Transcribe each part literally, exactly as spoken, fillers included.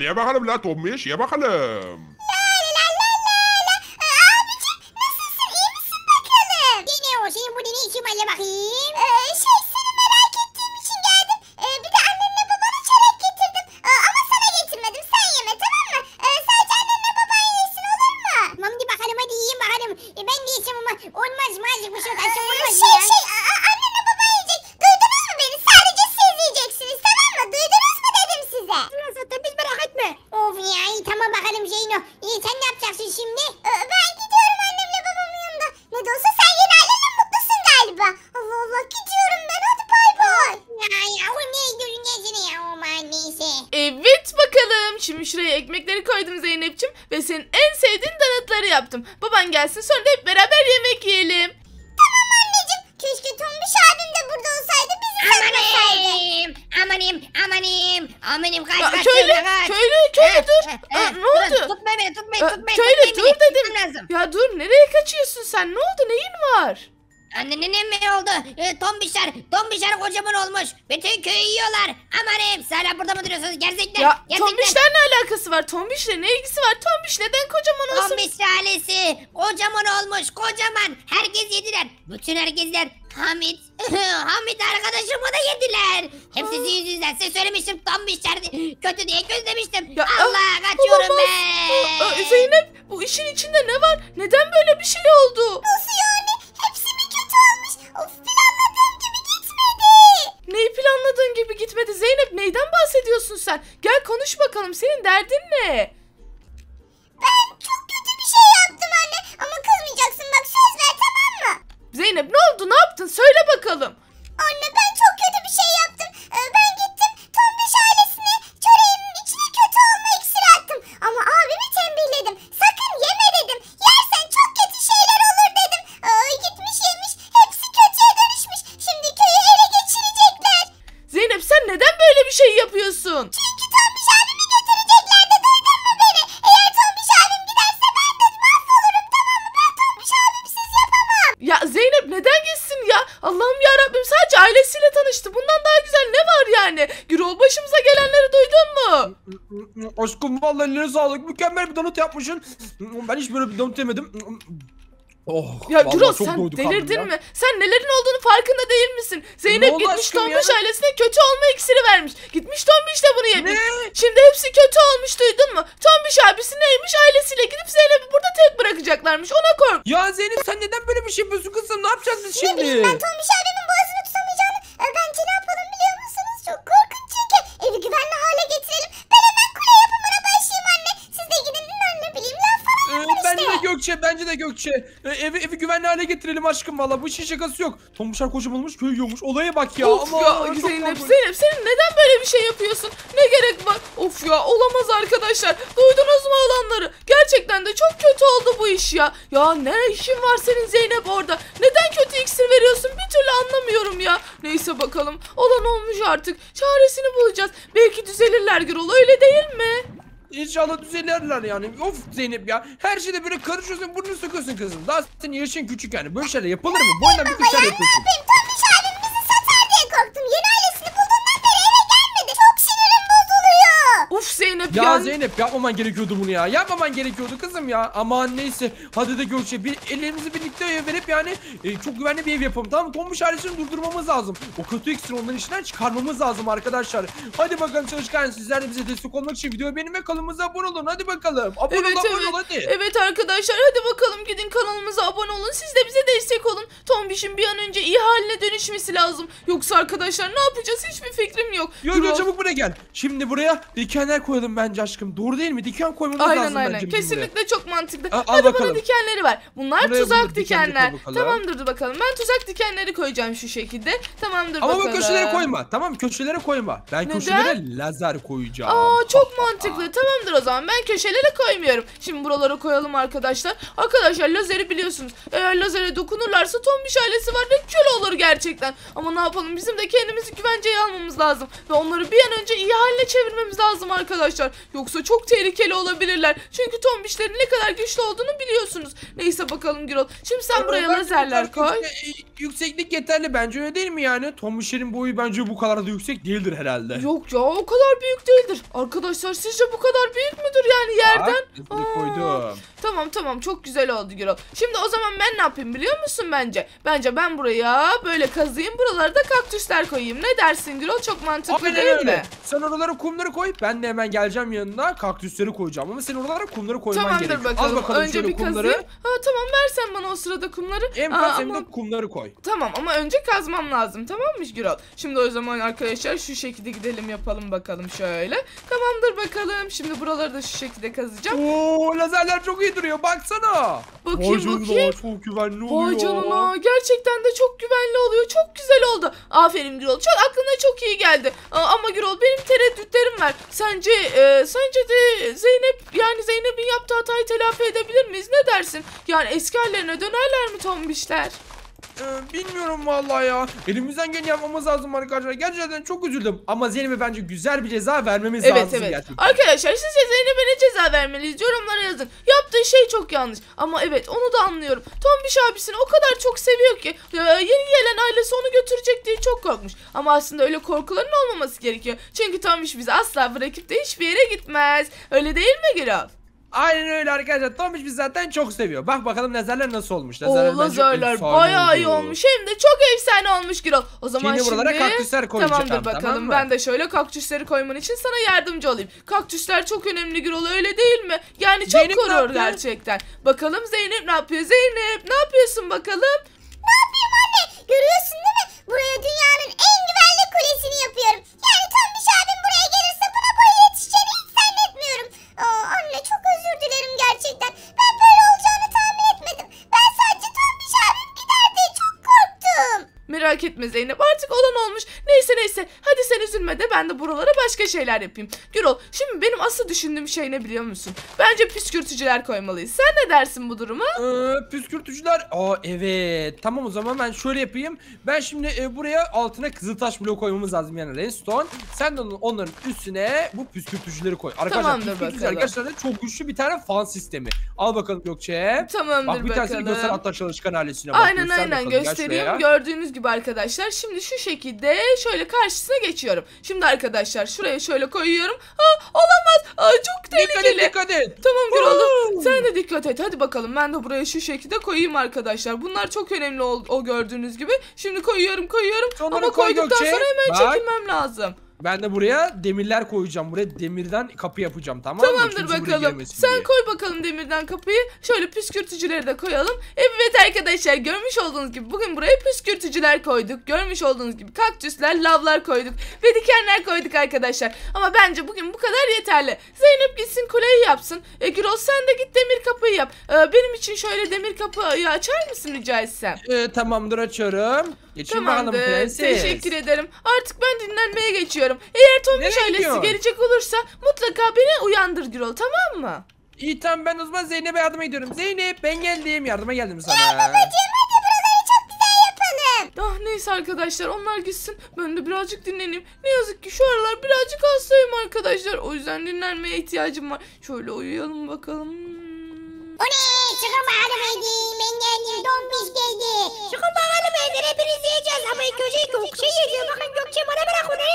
ye bakalım la Tombiş, ye bakalım. Senin burada ne işin var ya bakayım? Ee, şey seni merak ettiğim için geldim. Ee, bir de annenle babana çörek getirdim. Ee, ama sana getirmedim. Sen yeme tamam mı? Ee, sadece annenle baban yesin olur mu? Tamam hadi bakalım hadi yiyeyim bakalım. Ee, ben de yiyeceğim ama olmaz mı azıcık bir şey olmaz ee, şey, ya. Şey şey annenle baban yiyecek. Duydunuz mu beni? Sadece siz yiyeceksiniz tamam mı? Duydunuz mu dedim size. Dur zaten biz merak etme. Of ya iyi tamam bakalım Zeyno. İyi sen ne yapacaksın şimdi? Ee, ben gidiyorum annemle babamın yanında. Ne de olsa sen yine ailenle mutlusun galiba. Allah Allah gidiyorum ben hadi bay bay. Ya yavrum ne ediyorsun neyse ya aman neyse. Evet bakalım. Şimdi şuraya ekmekleri koydum Zeynep'ciğim. Ve senin en sevdiğin donutları yaptım. Baban gelsin sonra da hep beraber yemek yiyelim. Tamam anneciğim. Keşke Tombiş abim de burada olsaydı bizi saklasaydı. Amanim amanim amanim kaç Ya, kaç köylü, kaç. köylü, köylü dur. Aa, ne oldu? Tutmayın beni tutmayın Aa, tutmayın. köylü tutmayın dur beni. dedim. Gitmem lazım. Ya dur nereye kaçıyorsun sen? Ne oldu? Neyin var? Annenin ne oldu? E, tombişler, tombişler kocaman olmuş. Bütün köyü yiyorlar. Amanım, hala burada mı duruyorsunuz? Gerizekler. Ya gerizekler. Tombiş'ler ne alakası var? Tombiş'le ne ilgisi var? Tombiş neden kocaman olsun? Tombiş ailesi kocaman olmuş, kocaman. Herkes yediler. Bütün herkesler. Hamit, Hamit arkadaşımı da yediler. Hep sizin yüzünüzden. Size söylemiştim tombişler kötü diye kötü demiştim. Ya, Allah kaçıyorum olamaz. ben. Aa, aa, Zeynep bu işin içinde ne var? Neden böyle bir şey oldu? Nasıl yani? Hepsi mi kötü olmuş? Of planladığım gibi gitmedi. Neyi planladığın gibi gitmedi Zeynep? Neyden bahsediyorsun sen? Gel konuş bakalım. Senin derdin ne? Ben çok kötü bir şey yaptım anne. Ama kızmayacaksın bak söz ver tamam mı? Zeynep ne oldu? Ne yaptın? Söyle bakalım. Anne ben çok kötü bir şey yaptım. Ee, ben gittim Tombiş ailesine çöreğimin içine kötü olma iksiri attım. Ama abimi tembihledim. Sakın yeme dedim. Yersen çok kötü şeyler olur dedim. Ee, gitmiş yemiş. Hepsi kötüye dönüşmüş. Şimdi köyü ele geçirecekler. Zeynep sen neden böyle bir şey yapıyorsun? Çünkü Tombiş abimi götüreceklerdi. Duydun mu beni? Eğer Tombiş abim giderse ben de mahvolurum tamam mı? Ben Tombiş abimsiz yapamam. Ya Zeynep neden gitsin ya? Allah'ım ya Rabbim sadece ailesiyle tanıştı. Bundan daha güzel ne var yani? Gürol başımıza gelenleri duydun mu? Aşkım vallahi eline sağlık. Mükemmel bir donut yapmışsın. Ben hiç böyle bir donut yemedim. Oh, Ya vallahi Gürol çok sen doyduk kaldım delirdin ya. mi? Sen nelerin olduğunu farkında değil misin? Zeynep oldu gitmiş aşkım Tombiş ya? ailesine kötü olma iksiri vermiş. Gitmiş Tombiş de bunu yemiş. Ne? Şimdi hepsi kötü olmuş duydun mu? Tombiş abisi neymiş ailesiyle gidip Zeynep'i burada tek bırakacaklarmış. Ona kork. Ya Zeynep sen neden böyle bir şey yapıyorsun kızım? Ne yapacağız biz şimdi? Ne bileyim ben Tombiş abimin boğazını tutamayacağını. Ee, bence ne yapalım biliyor musunuz? Çok korkunç çünkü. Evi güvenli hale getirelim. Ben hemen kule yapımına başlayayım anne. Siz de gidin ben ne bileyim laf falan Ee, yapın işte. bence de Gökçe, bence de Gökçe. Ee, evi, evi güvenli hale getirelim aşkım valla. Bu işin şakası yok. Tombuşlar kocaman olmuş, köy yiyormuş. Olaya bak ya. Of Ama ya çok Zeynep korkunç. Zeynep senin neden böyle bir şey yapıyorsun? Ne gerek var? Of ya olamaz arkadaşlar. Duydunuz mu olanları? Gerçekten de çok kötü oldu bu iş ya. Ya ne işin var senin Zeynep orada? Neden kötü iksir veriyorsun? Bir türlü anlamıyorum ya. Neyse bakalım. Olan olmuş artık. Çaresini bulacağız. Belki düzelirler Gürol öyle değil mi? İnşallah düzelirler yani. Of Zeynep ya. Her şeyde böyle karışıyorsun, burnunu sokuyorsun kızım. Daha senin yaşın küçük yani. Böyle şeyler yapılır mı? Boyundan bir kuşlar yapıyorsun. Benim Tombiş abim bizi satar diye korktum. Yeni ailesini bulduğundan beri eve gelmedi. Çok sinirim bozuluyor. Uf Zeynep Ya ya. Zeynep yapmaman gerekiyordu bunu ya. Yapmaman gerekiyordu kızım ya. Aman neyse. Hadi de Gökçe bir ellerimizi birlikte verip yani e, çok güvenli bir ev yapalım. Tamam mı? Tombiş ailesini durdurmamız lazım. O kötü iksiri onların içinden çıkarmamız lazım arkadaşlar. Hadi bakalım çalışkan sizler de bize destek olmak için videoyu beğenin ve kanalımıza abone olun. Hadi bakalım. Abone Evet ol, abone evet. ol hadi. Evet arkadaşlar hadi bakalım gidin kanalımıza abone olun. Siz de bize destek olun. Tombiş'in bir an önce iyi haline dönüşmesi lazım. Yoksa arkadaşlar ne yapacağız hiçbir fikrim yok. Yok Gürol. yok çabuk buraya gel. Şimdi buraya dikenler koyalım bence aşkım. Doğru değil mi? Diken koymamız Aynen lazım aynen bence bizim kesinlikle çok mantıklı. Al- al Hadi bana bakalım. dikenleri ver. Bunlar Buraya tuzak bunu dikenleri dikenler. koy bakalım. Tamamdır dur bakalım. Ben tuzak dikenleri koyacağım şu şekilde. Tamamdır Ama bakalım. bu köşelere koyma. Tamam köşelere koyma. Ben Neden? köşelere lazer koyacağım. Aa çok mantıklı. Tamamdır o zaman. Ben köşelere koymuyorum. Şimdi buralara koyalım arkadaşlar. Arkadaşlar lazeri biliyorsunuz. Eğer lazere dokunurlarsa Tombiş ailesi var ve kül olur gerçekten. Ama ne yapalım? Bizim de kendimizi güvenceye almamız lazım. Ve onları bir an önce iyi haline çevirmemiz lazım arkadaşlar. Yoksa çok tehlikeli olabilirler. Çünkü tombişlerin ne kadar güçlü olduğunu biliyorsunuz. Neyse bakalım Gürol. Şimdi sen buraya Bence lazerler bu koy. kadar yüksek- Yükseklik yeterli bence, öyle değil mi yani? Tombişlerin boyu bence bu kadar da yüksek değildir herhalde. Yok ya, o kadar büyük değildir. Arkadaşlar sizce bu kadar büyük müdür yani yerden? Bak, Aa, koydum. Tamam tamam, çok güzel oldu Gürol. Şimdi o zaman ben ne yapayım biliyor musun bence? Bence ben buraya böyle kazıyım, buralara da kaktüsler koyayım. Ne dersin Gürol? Çok mantıklı Aynen değil öyle. mi? Sen oralara kumları koy. Ben de hemen geleceğim yanına, kaktüsleri koyacağım. Ama sen oralara kumları koyman Tamamdır gerekiyor. bakalım. Al bakalım Önce şöyle bir kumları. kazıyım. Ha tamam, versen bana o sırada kumları. Hem Aa, kaz hem ama- de kumları koy. Tamam ama önce kazmam lazım, tamam mı Gürol? Şimdi o zaman arkadaşlar şu şekilde gidelim, yapalım bakalım şöyle. Tamamdır bakalım. Şimdi buraları da şu şekilde kazacağım. Oo, lazerler çok iyi duruyor, baksana. Bakayım, Vay canına, bakayım. çok güvenli oluyor. Vay canına, gerçekten de çok güvenli oluyor. Çok güzel oldu. Aferin Gürol. Çok aklına çok iyi geldi. Aa, ama Gürol, benim tereddütlerim var. Sence e, sence de Zeynep, yani Zeynep'in yaptığı hatayı telafi edebilir miyiz? Ne dersin? Yani eski hallerine dönerler mi tombişler? Ee, bilmiyorum vallahi ya. Elimizden geleni yapmamız lazım arkadaşlar. Gerçekten çok üzüldüm. Ama Zeynep'e bence güzel bir ceza vermemiz Evet lazım evet. gerçekten. Arkadaşlar sizce Zeynep'e ne ceza vermeliyiz? Yorumlara yazın. Yaptığı şey çok yanlış. Ama evet, onu da anlıyorum. Tombiş abisini o kadar çok seviyor ki e, yeni gelen ailesi onu götürecek diye çok korkmuş. Ama aslında öyle korkuların olmaması gerekiyor. Çünkü Tombiş bizi asla bırakıp da hiçbir yere gitmez. Öyle değil mi Gürol? Aynen öyle arkadaşlar. Tombiş bizi zaten çok seviyor. Bak bakalım lazerler nasıl olmuş. Lazerler, O bence lazerler efsane bayağı iyi oldu. olmuş. Hem de çok efsane olmuş Gürol. O zaman Şimdi buralara şimdi... kaktüsler koyacağım, Tamamdır bakalım. tamam mı? Ben de şöyle kaktüsleri koyman için sana yardımcı olayım. Kaktüsler çok önemli Gürol, öyle değil mi? Yani çok Zeynep ne korur yapıyor? gerçekten. Bakalım Zeynep ne yapıyor? Zeynep ne yapıyorsun bakalım? Ne yapayım anne? Görüyorsun değil mi? Buraya dünyanın en güvenli kulesini yapıyorum. Yani Tombiş abim buraya gelirse buna boyu yetişeceğini hiç zannetmiyorum. Aa, anne çok özür dilerim gerçekten. Ben böyle olacağını tahmin etmedim. Ben sadece Tombiş abim gider diye çok korktum. Merak etme Zeynep, artık olan olmuş. Neyse neyse, hadi sen üzülme de ben de buralara başka şeyler yapayım. Gürol, şimdi benim asıl düşündüğüm şey ne biliyor musun? Bence püskürtücüler koymalıyız. Sen ne dersin bu duruma? Ee, püskürtücüler. Aa evet. Tamam, o zaman ben şöyle yapayım. Ben şimdi e, buraya altına kızıltaş bloğu koymamız lazım, yani redstone. Sen de onun- onların üstüne bu püskürtücüleri koy. Arkadaşlar Tamamdır püskürtücüler bakalım. gerçekten çok güçlü bir tane fan sistemi. Al bakalım Gökçe. Tamamdır Bak bir tanesini bakalım. göster, hatta çalışkan ailesine bak. Aynen Göster aynen bakalım, gel göstereyim. şuraya. Gördüğünüz gibi arkadaşlar, şimdi şu şekilde şöyle karşısına geçiyorum. Şimdi arkadaşlar şuraya şöyle koyuyorum. Aa, olamaz. Aa, çok Dikkat et, tehlikeli. dikkat et. Tamam Gürol, Woo! sen de dikkat et. Hadi bakalım, ben de buraya şu şekilde koyayım arkadaşlar. Bunlar çok önemli o, o gördüğünüz gibi. Şimdi koyuyorum koyuyorum. Sonları Ama koy koyduktan Gökçe. sonra hemen Bak. çekilmem lazım. Ben de buraya demirler koyacağım. Buraya demirden kapı yapacağım, tamam mı? Tamamdır Kimse buraya bakalım. girmesin Sen diye. koy bakalım demirden kapıyı. Şöyle püskürtücüleri de koyalım. Evet arkadaşlar, görmüş olduğunuz gibi bugün buraya püskürtücüler koyduk. Görmüş olduğunuz gibi kaktüsler, lavlar koyduk. Ve dikenler koyduk arkadaşlar. Ama bence bugün bu kadar yeterli. Zeynep gitsin kuleyi yapsın. E Gürol, sen de git demir kapıyı yap. E, benim için şöyle demir kapıyı açar mısın rica etsem? Ee, tamamdır, açıyorum. Geçin bakalım Tamamdır. prenses. Teşekkür ederim. Artık ben dinlenmeye geçiyorum. Eğer Tombiş Nereye ailesi gidiyorsun? gelecek olursa mutlaka beni uyandır Gürol, tamam mı? İyi tamam, ben o zaman Zeynep'e yardıma gidiyorum. Zeynep, ben geldim, yardıma geldim sana. Babacığım hadi buraları çok güzel yapalım. Ah neyse arkadaşlar, onlar gitsin. Ben de birazcık dinleneyim. Ne yazık ki şu aralar birazcık hastayım arkadaşlar. O yüzden dinlenmeye ihtiyacım var. Şöyle uyuyalım bakalım. O ne? Çıkın bakalım hadi. Ben geldim. Tombiş geldi. Çıkın bakalım hadi. Hepiniz yiyeceğiz. Ama ilk önce Gökçe yiyeceğiz. Bakın Gökçe bana bırak onu.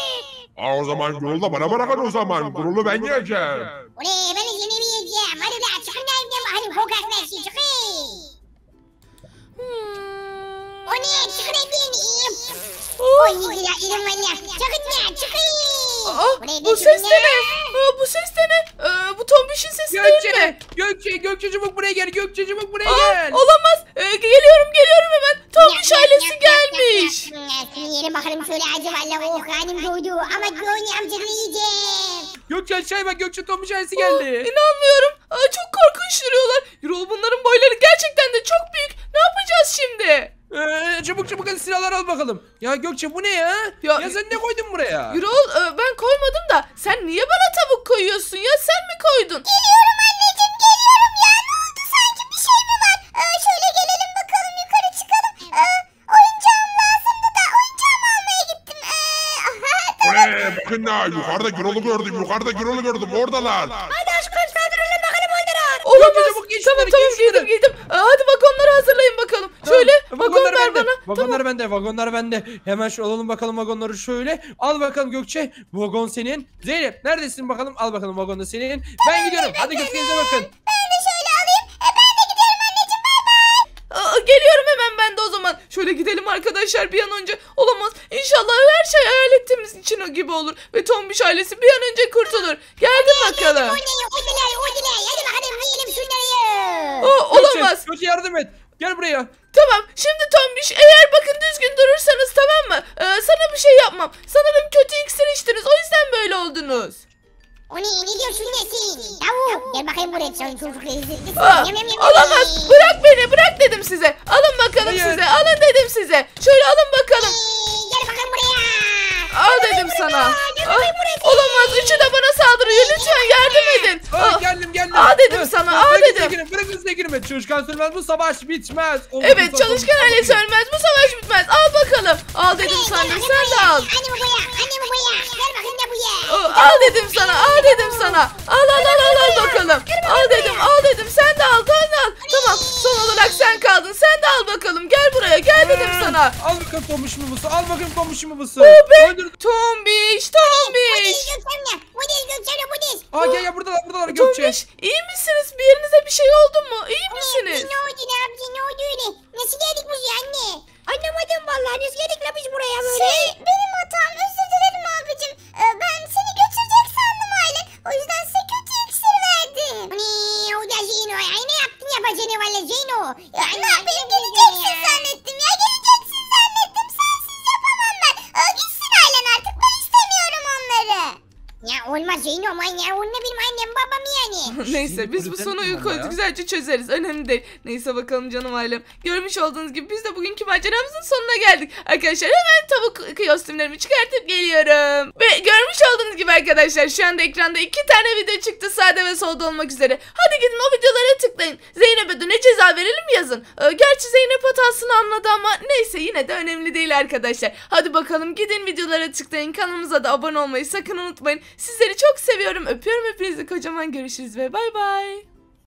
Aa, o zaman Gürol'u da bana bırakın o zaman. Gürol'u ben yiyeceğim. O ne? Ben seni mi yiyeceğim? Hadi la çıkın da evden bakalım. Kokak versin çıkın. Hmm. O ne? Çıkın evden. Oh. Oy ya ilim valla. Çıkın ya çıkın. Aa, Buraya bu da ses çıkın de ya. ne? Aa, bu ses de ne? Ee, bu Tombiş'in sesi değil Gökçe, mi? Gökçe, Gökçe çabuk buraya gel. Gökçe çabuk buraya Aa, gel. olamaz. Ee, geliyorum geliyorum hemen. Tombiş ailesi gelmiş. Seni yerim bakalım şöyle acı valla. Oh karnım doydu. Ama Gökçe amcanı yiyeceğim. Gökçe aşağıya bak, Gökçe Tombiş ailesi Aa, geldi. İnanmıyorum. Aa, çok korkunç duruyorlar. Yürol, bunların boyları gerçekten de çok büyük. Ne yapacağız şimdi? Ee, çabuk çabuk hadi silahları al bakalım. Ya Gökçe, bu ne ya? Ya- Ya, sen ne koydun buraya? Yürol, e, ben koymadım da sen niye bana tavuk koyuyorsun ya? Sen mi koydun? Geliyorum anneciğim geliyorum ya. Ne oldu sanki bir şey mi var? Ee, şöyle gelelim bakalım yukarı çıkalım. Ee, oyuncağım lazımdı da oyuncağımı almaya gittim. Ee, aha, O tamam. ne? yakında. Yukarıda Gürol'u gördüm. Yukarıda Gürol'u gördüm. Oradalar. Hadi aşkım saldıralım bakalım onlara. Olamaz. çabuk giy Tamam şunları, tamam giy şunları. giydim giydim. Aa, hadi vagonları hazırlayın bakalım. Şöyle vagon Vagonlar ver bende. bana. Vagonlar bende. Vagonlar bende. Hemen şu alalım bakalım vagonları şöyle. Al bakalım Gökçe. Bu vagon senin. Zeynep neredesin bakalım? Al bakalım vagon da senin. Ben gidiyorum. Hadi Gökçe'nize bakın. Ben de şöyle alayım. E, ben de gidiyorum anneciğim bay bay. Aa, geliyorum hemen ben de o zaman. Şöyle gidelim arkadaşlar bir an önce. Olamaz. İnşallah her şey hayal ettiğimiz için o gibi olur. Ve Tombiş ailesi bir an önce kurtulur. Geldim bakalım. Oynayın oynalar oynalar. Hadi bakalım yiyelim şunları. Aa, olamaz. Gökçe, Gökçe yardım et. Gel buraya. Tamam şimdi Tombiş eğer bakın düzgün durursanız tamam mı? Ee, sana bir şey yapmam. Sanırım kötü iksir içtiniz o yüzden böyle oldunuz. O ne ne diyorsun nesin? Tavuk. Gel bakayım buraya sen çocuk lezzetlisin. Aa, Yem, yem, yem, olamaz yem. bırak beni bırak dedim size. Alın bakalım Hayır. size alın dedim size. Şöyle alın bakalım. Ee, Gel bakalım buraya. Al dedim sana. Gel Ah, bakayım buraya. olamaz üçü de bana saldırıyor lütfen yardım edin. Aa, Ah, geldim geldim. Aa, dedim Hı, sana, hı, aa, bırakın dedim. sevgilim, Bırakın sevgilimi. Çalışkan sürmez bu savaş bitmez. O Evet bu çalışkan savaş- ailesi ölmez bu savaş bitmez. Al bakalım. Al dedim Gel sana bakayım sen de buraya. al. Anne babaya anne babaya. Gel bakayım da buraya. Aa, al dedim sana al dedim sana. Al al al al, al bakalım. Al dedim al dedim sen de al sen de al. Tamam son olarak sen kaldın sen de al bakalım. Gel buraya gel dedim sana. Al bakalım tombiş mıbısı. Al bakalım tombiş mıbısı. Oh be. Öldür. Tombiş Bu tombiş. değil Gökçem'le. Bu değil Gökçem'le bu değil. Aa gel gel buradalar buradalar Gökçe. Tombiş iyi misiniz? Bir yerinize bir şey oldu mu? İyi misiniz? Ne oldu ne yaptı ne oldu öyle? Nasıl geldik buraya anne? Anlamadım vallahi nasıl geldik la biz buraya böyle? Şey benim hatam özür dilerim abicim. Ee, ben seni götürecek sandım aile. O yüzden size kötü iksir verdim. Ne o da Zeyno ya ne yaptın yapacağını valla Zeyno. Ya ne yapayım geleceksin zannettim ya geleceksin zannettim. Sensiz yapamam ben. Ee, gitsin ailen artık ben istemiyorum onları. Ya olmaz Zeyno aman ya onunla benim annem babam yani. Neyse biz bu kulüpten sonuyu çıkma ya. güzelce çözeriz. Önemli değil. Neyse bakalım canım ailem. Görmüş olduğunuz gibi biz de bugünkü maceramızın sonuna geldik. Arkadaşlar hemen tavuk kostümlerimi çıkartıp geliyorum. Ve görmüş olduğunuz gibi arkadaşlar şu anda ekranda iki tane video çıktı. Sağda ve solda olmak üzere. Hadi gidin o videolara tıklayın. Zeynep'e de ne ceza verelim yazın. Ee, gerçi Zeynep hatasını anladı ama neyse yine de önemli değil arkadaşlar. Hadi bakalım gidin videolara tıklayın. Kanalımıza da abone olmayı sakın unutmayın. Sizleri çok seviyorum. Öpüyorum hepinizi kocaman. Görüşürüz ve bay bay.